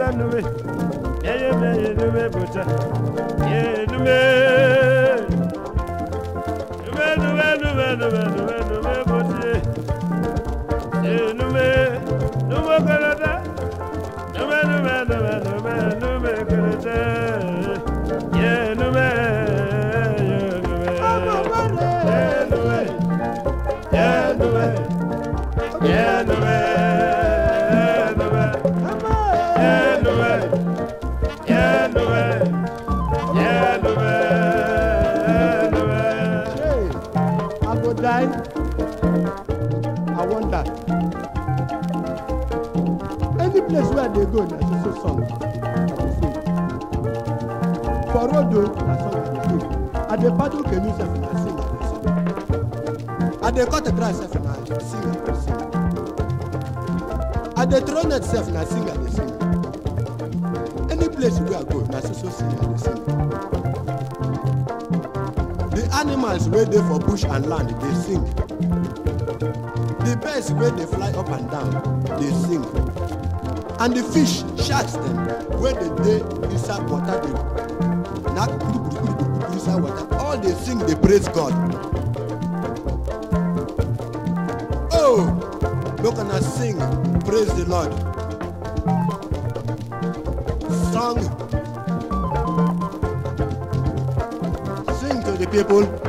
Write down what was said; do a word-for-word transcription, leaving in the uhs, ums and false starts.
nume, yeah nume, yeah nume buta, yeah nume, nume nume nume nume nume nume buta, yeah nume, nume kalada, nume nume nume nume nume kalada, yeah nume, yeah nume, yeah nume, yeah nume, yeah nume. Die, I wonder. Any place where they go, there's also song that they sing. For Rodo, that's song that they sing. At the paddle canoe, self and sing and they sing. At the cut the grass, self and sing and they sing. At the throne itself, and sing and they sing. Any place where I go, there's also sing and they sing. The animals where they for bush and land, they sing. The birds where they fly up and down, they sing. And the fish, sharks them, where they dey inside water, they knock inside water. All they sing, they praise God. Oh, look and I sing, praise the Lord. Song. Sing to the people.